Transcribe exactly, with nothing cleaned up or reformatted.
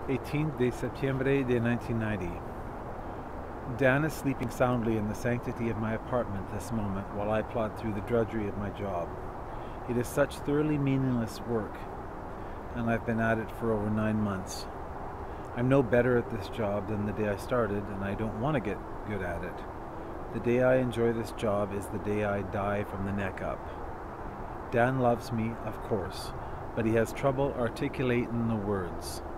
eighteenth de septiembre de nineteen ninety. Dan is sleeping soundly in the sanctity of my apartment this moment while I plod through the drudgery of my job. It is such thoroughly meaningless work, and I've been at it for over nine months. I'm no better at this job than the day I started, and I don't want to get good at it. The day I enjoy this job is the day I die from the neck up. Dan loves me, of course, but he has trouble articulating the words.